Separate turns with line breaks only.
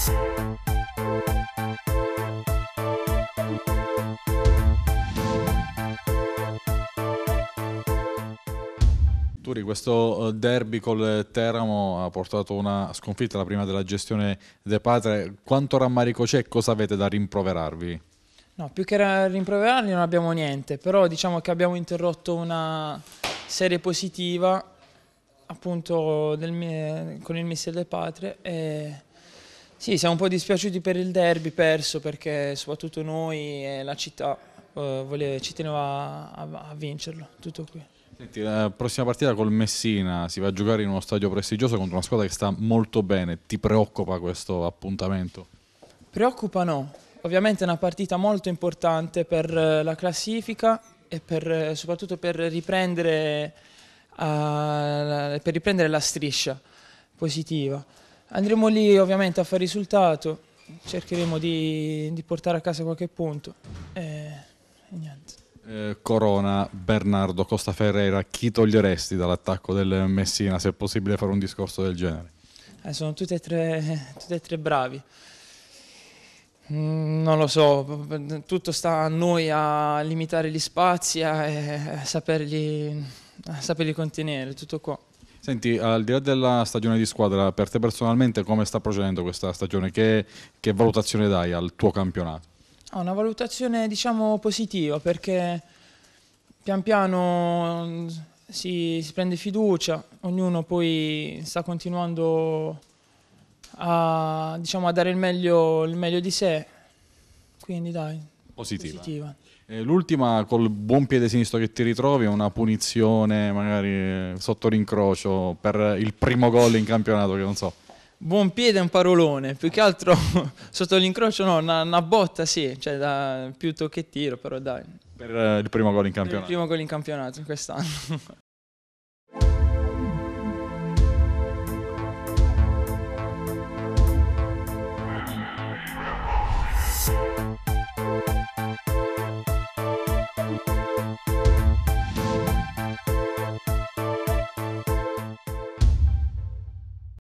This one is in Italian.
Turi, questo derby col Teramo ha portato una sconfitta, la prima della gestione De Patria. Quanto rammarico c'è e cosa avete da rimproverarvi?
No, più che rimproverarli non abbiamo niente, però diciamo che abbiamo interrotto una serie positiva appunto con il mister De Patria e sì, siamo un po' dispiaciuti per il derby perso perché soprattutto noi e la città ci teneva a vincerlo, tutto qui.
Senti, la prossima partita col Messina si va a giocare in uno stadio prestigioso contro una squadra che sta molto bene. Ti preoccupa questo appuntamento?
Preoccupa no, ovviamente è una partita molto importante per la classifica e soprattutto per riprendere la striscia positiva. Andremo lì ovviamente a fare risultato, cercheremo di portare a casa qualche punto e niente.
Corona, Bernardo, Costa Ferreira, chi toglieresti dall'attacco del Messina se è possibile fare un discorso del genere?
Sono tutti e tre bravi. Non lo so, tutto sta a noi a limitare gli spazi e a saperli contenere, tutto qua.
Senti, al di là della stagione di squadra, per te personalmente come sta procedendo questa stagione? Che valutazione dai al tuo campionato?
Una valutazione diciamo positiva perché pian piano si prende fiducia, ognuno poi sta continuando diciamo, a dare il meglio di sé, quindi dai, positiva.
L'ultima col buon piede sinistro che ti ritrovi è una punizione magari sotto l'incrocio per il primo gol in campionato che non so.
Buon piede è un parolone, più che altro sotto l'incrocio no, una botta sì, cioè più tocco e tiro, però dai.
Per il primo gol in
Per il
campionato.
primo gol in campionato quest'anno.